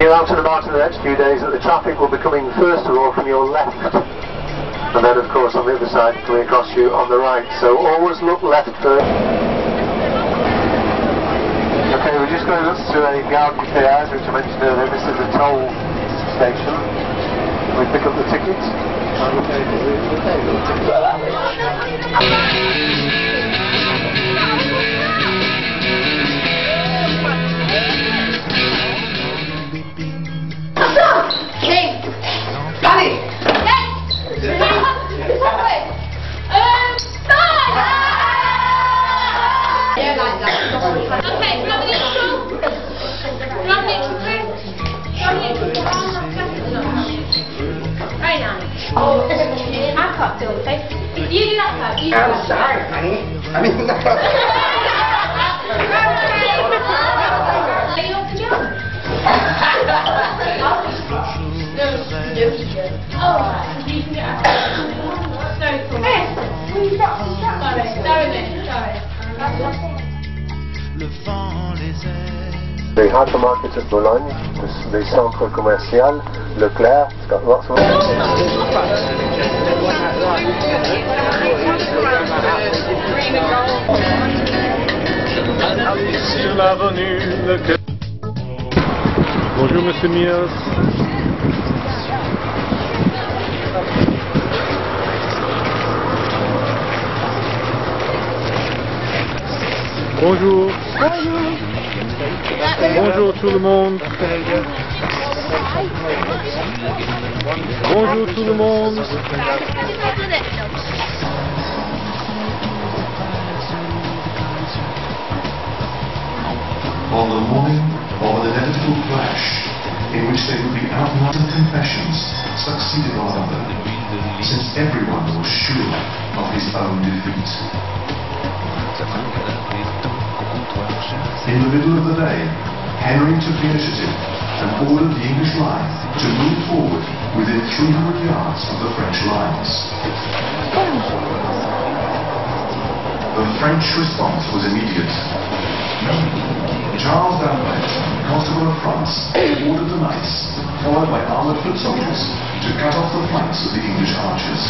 be out and about in the next few days that the traffic will be coming first of all from your left, and then of course on the other side coming across you on the right, so always look left first. Okay, we're just going up to a gare du péage, which I mentioned earlier. This is a toll station. We pick up the tickets. I can't feel the face. You do that though. I'm sorry, honey. I mean, Are you off the job? Oh, you can get out. Sorry, cool. Hey, The hypermarket at Boulogne, the centre commercial, Leclerc, it's got lots of... Sur l'avenue Leclerc. Bonjour Monsieur Mios. Bonjour. Bonjour tout le monde. Bonjour tout le monde. On the morning of an inevitable clash, in which they would be outlined confessions, succeeded one another, since everyone was sure of his own defeat. In the middle of the day, Henry took the initiative and ordered the English line to move forward within 300 yards of the French lines. The French response was immediate. Charles d'Albret, Constable of France, ordered the knights, followed by armoured foot soldiers, to cut off the flanks of the English archers.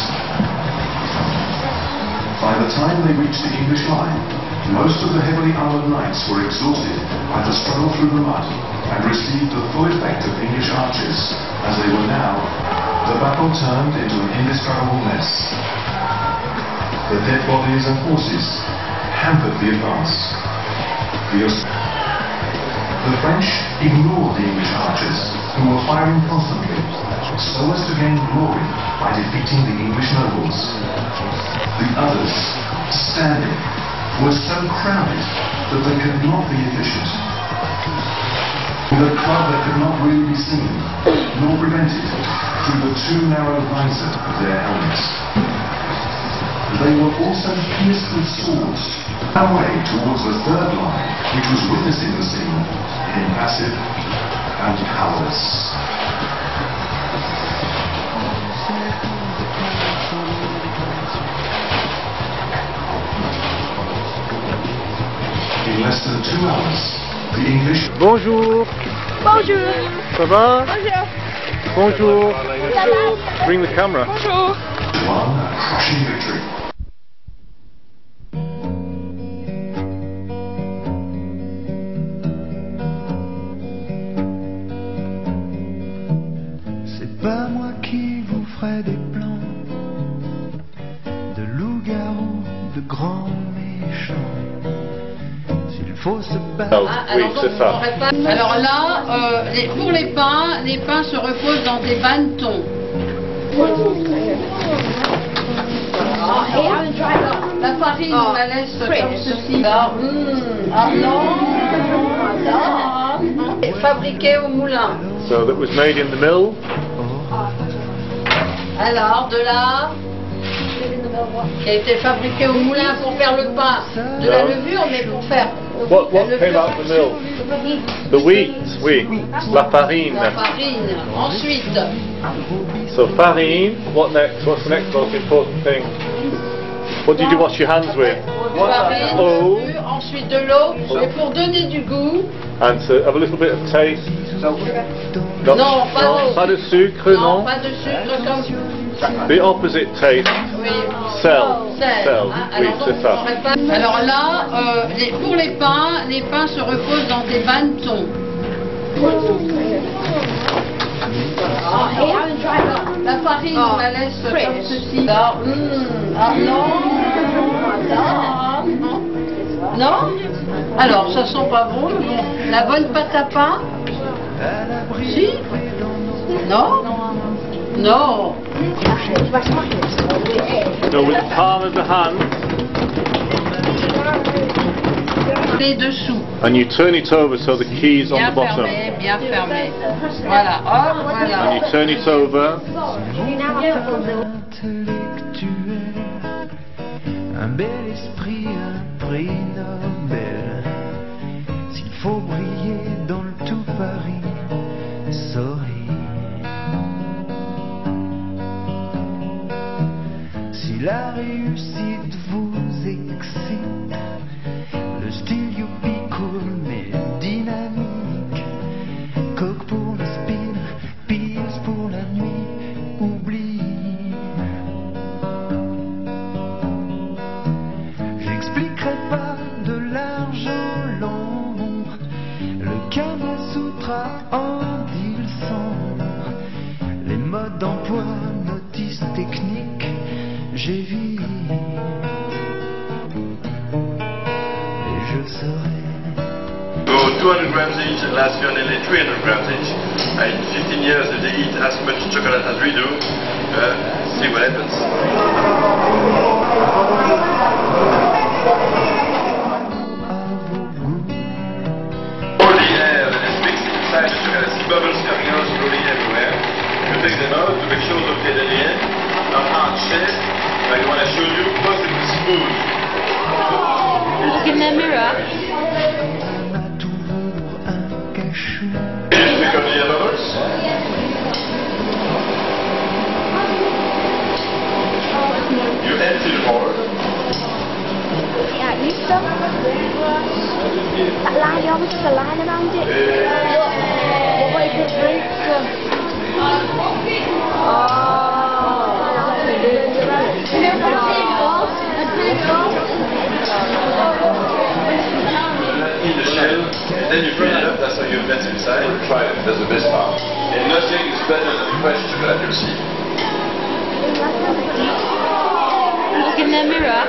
By the time they reached the English line, most of the heavily armoured knights were exhausted by the struggle through the mud and received the full effect of English archers, as they were now, the battle turned into an indescribable mess. The dead bodies and horses hampered the advance. The French ignored the English archers, who were firing constantly, so as to gain glory by defeating the English nobles. The others, standing, were so crowded that they could not be efficient. With a club that could not really be seen, nor prevented, through the too narrow visor of their helmets. They were also pierced with swords, away towards the third line, which was witnessing the scene, impassive and powerless. In less than 2 hours, the English... Bonjour. Bonjour. Ça va? Bonjour. Bonjour. Ça va? Bring the camera. Bonjour. won a crushing victory. C'est pas moi qui vous ferai des plans de loup-garou, de grands méchants. S'il faut se battre. Oui, c'est ça. Alors là, pour les pains se reposent dans des bannetons. La farine, on la laisse comme ceci. Là. Fabriqué au moulin. So that was made in the mill. Alors, de là, qui a été fabriqué au moulin pour faire le pain. De la levure, mais pour faire. What came out of the mill? The wheat, oui. La farine. La farine. Ensuite. So farine, what next? What's the next most important thing? What did you wash your hands with? Farine, Oh. ensuite de l'eau, et pour donner du goût. And to have a little bit of taste. Non, pas de sucre, non. Pas de sucre comme... The opposite taste. Oui. Sel. Sel. Sel. Ah, Oui, alors, c'est ça. alors là, pour les pains se reposent dans des bannetons. La farine, on la laisse comme ceci. Ah, non. Non. Alors, ça sent pas bon, mais bon. La bonne pâte à pain. Si. Non. Non. No, with the palm of the hand. Les dessous. And you turn it over so the key's on Bien the bottom. fermé, bien fermé. Voilà, hop, voilà. And you turn it over. Intellectuel, un bel esprit, un prix Nobel. S'il faut briller dans le tout Paris, sorry. Si la réussite vous excite, le style youpi cool mais dynamique, coke pour le spin, pills pour la nuit, oublie. J'expliquerai pas de l'argent long, le Kama Sutra en dit le sang, les modes d'emploi, notices techniques, j'ai vu. Et je saurai. So 200 grams each, last year nearly 300 grams each. In 15 years, if they eat as much chocolate as we do, see what happens. Pour the air that is mixed inside the chocolate, see bubbles coming out slowly everywhere. You take them out to make sure that they're in, not hard shape, like what I showed you, perfectly smooth. Look in the mirror. Pick up the air bubbles. You empty the board. Yeah, you stuff. That line, you always have a line around it. What is it, drink? In the shell, then you fill it up, that's how you mess inside. Try it, that's the best part. And nothing is better than fresh chocolate, you'll see. Look in the mirror.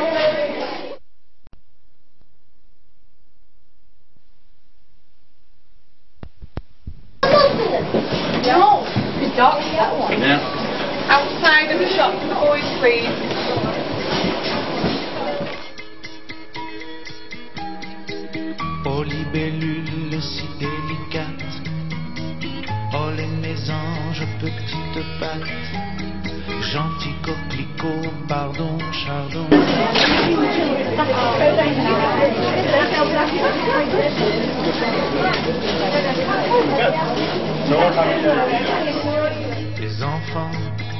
No, you don't. That one. Yeah. Outside of the shop, always please. Oh libellule si délicate, oh les mésanges petites pattes, gentil coquelicot, pardon chardon. Les enfants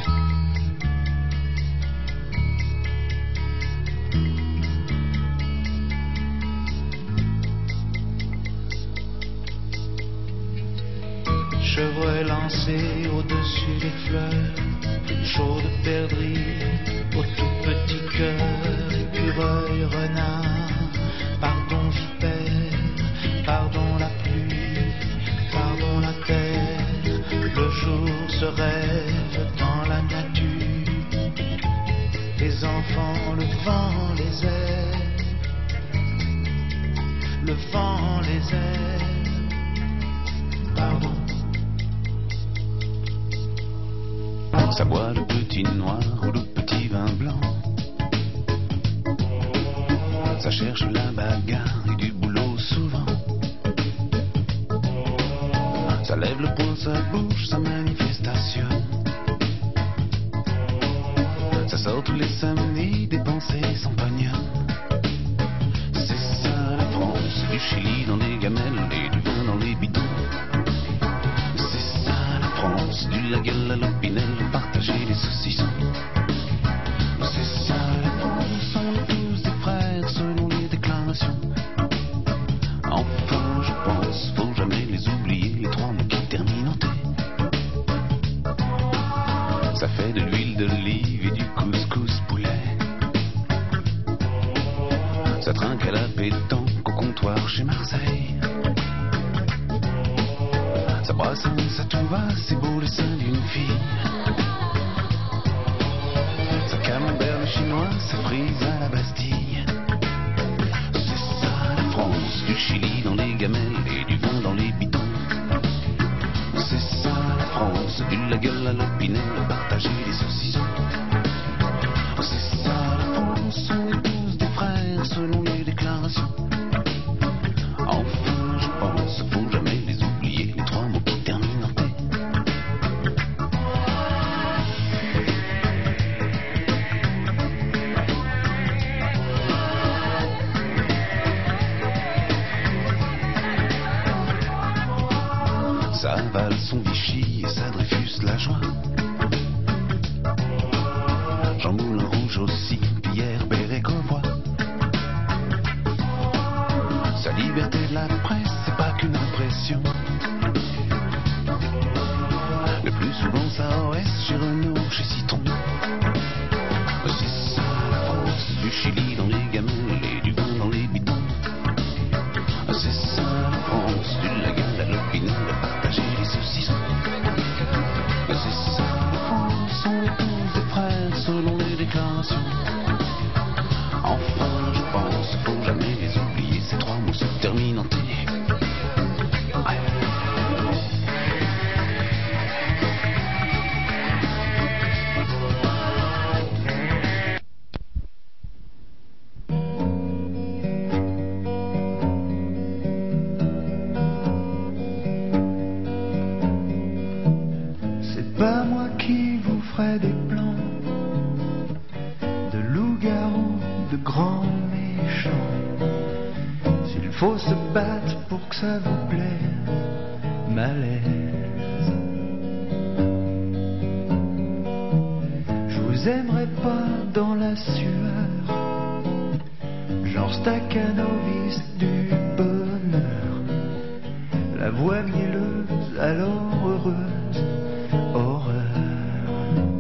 chevreuil lancé au-dessus des fleurs, chaud de perdrix au tout petit cœur, écureuil, renard, pardon vipère, pardon la pluie, pardon la terre, le jour se rêve dans la nature, les enfants, le vent les aime, le vent les aime, pardon. Ça boit le petit noir ou le petit vin blanc. Ça cherche la bagarre et du boulot souvent. Ça lève le poing, ça bouge, ça manifestation. Ça sort tous les samedis, dépenser son pognon. C'est ça la France, du Chili dans les gamelles et du vin dans les bidons. C'est ça la France, du la gueule à l'opinel, partager les saucissons. C'est ça la France, on est tous des frères selon les déclarations. Enfin je pense, faut jamais les oublier les trois. Ça trinque à la pétanque au comptoir chez Marseille. Ça brasse, ça tout va, c'est beau le sein d'une fille. Ça camembert le chinois, ça frise à la Bastille. C'est ça la France, du Chili dans les gamelles et du vin dans les bidons. C'est ça la France, de la gueule à l'opinel, partager les saucissons. C'est ça la France, on est tous des frères selon les déclarations. Enfin je pense, faut jamais les oublier, les trois mots qui terminent en T. Ça avale son Vichy et ça Dreyfus la joie. Jean Moulin Rouge aussi, Pierre Béret Grosbois. Sa liberté de la presse, c'est pas qu'une impression. Le plus souvent ça OS chez Renault, chez Citron. C'est ça la France, du Chili dans les gamelles et du vin dans les bidons. C'est ça la France, de la gueule à l'opinel, partager les saucissons. C'est ça la France, on est tous des frères selon les déclarations. Enfin je pense, faut jamais les oublier, ces trois mots se terminent en T. C'est pas moi qui vous ferai des plans de loup-garou, de grands méchants. S'il faut se battre pour que ça vous plaise, malaise. Je vous aimerai pas dans la sueur, genre staccanovis du bonheur. La voix mielleuse alors heureuse, horreur.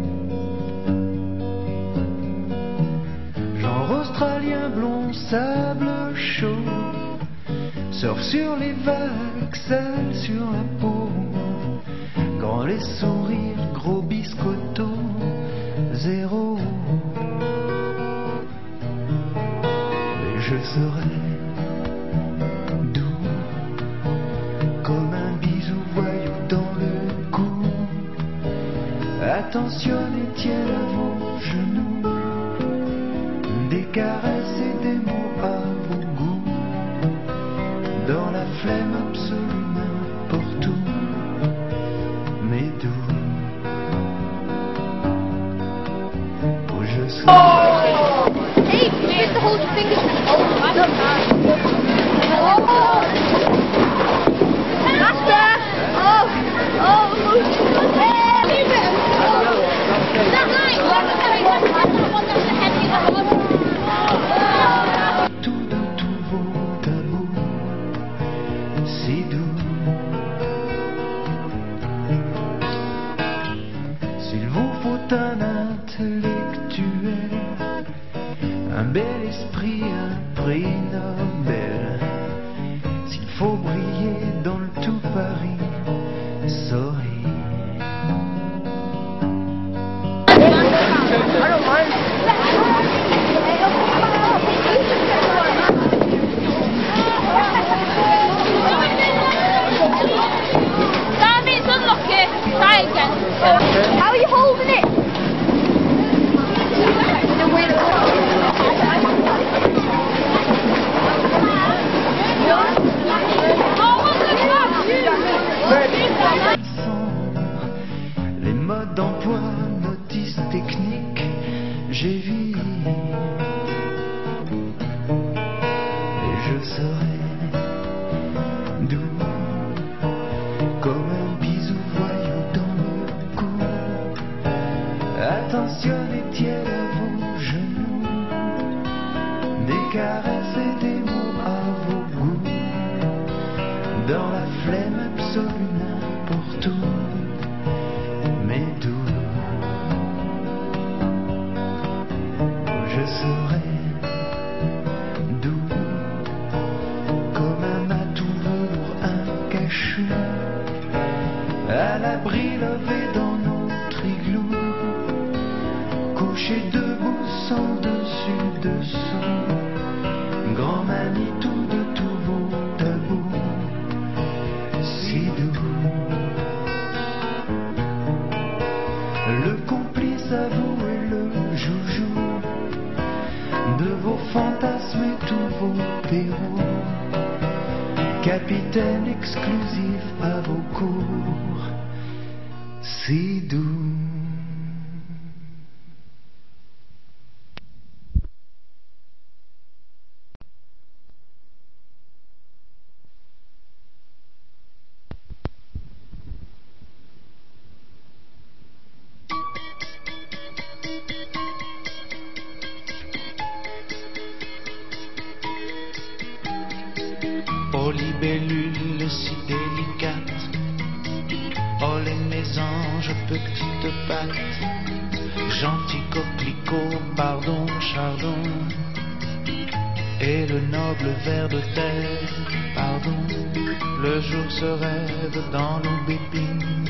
Genre australien blond, sable chaud, surfe sur les vagues, sale sur la peau. Grand les sourires, gros biscotto, zéro. Et je serai doux comme un bisou voyou dans le cou. Attentionnez, tiens à vos genoux, des caresses et des mots à vos goûts. Dans la flemme absolue n'importe où, mais doux. Oh, je serai... Hey, you used to hold your fingers. Oh, I love that. Oh, Master. Tout de tous vos tabous, si doux. S'il vous faut un intellectuel, un bel esprit, un prix Nobel. S'il faut briller dans le tout Paris, sorry. Damn, it's unlucky. Try again. How are you holding it? Les modes d'emploi, notices techniques, j'ai vu. Et je serai doux comme un bisou voyou dans le cou. Attentionnez, tiens à vos genoux, des caresses et des mots à vos goûts. Dans la flemme absolue n'importe où, mais doux. Je serai doux bannit tout de tous vos tabous, si doux. Le complice à vous et le joujou de vos fantasmes et tous vos périls, capitaine exclusif à vos cours, si doux. Oh libellule si délicate, oh les mésanges petites pattes, gentil coquelicot, pardon chardon, et le noble ver de terre, pardon, le jour se rêve dans l'aubépine,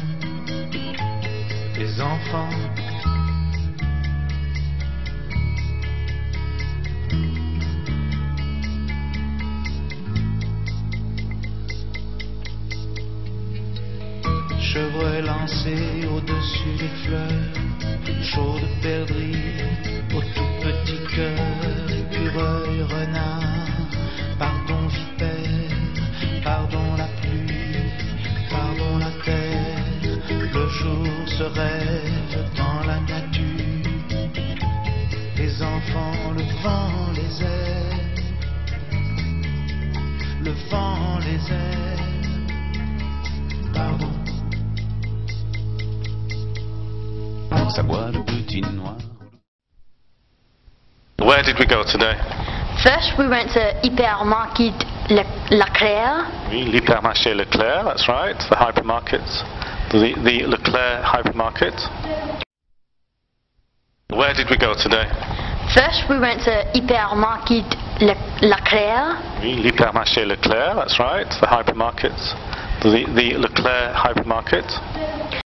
les enfants. Chevreuil lancé au-dessus des fleurs, chaud de perdrix au tout petit cœur, écureuil, renard, pardon vipère, pardon la pluie, pardon la terre, le jour se rêve dans la nature, les enfants, le vent les aime, le vent les aime, pardon. Ça boit le petit noir. Where did we go today? First, we went to Hypermarket Leclerc. Oui, l'hypermarché Leclerc, that's right, the hypermarket. The Leclerc hypermarket. Where did we go today? First, we went to Hypermarket Leclerc. Oui, l'hypermarché Leclerc, that's right, the hypermarket. The Leclerc hypermarket.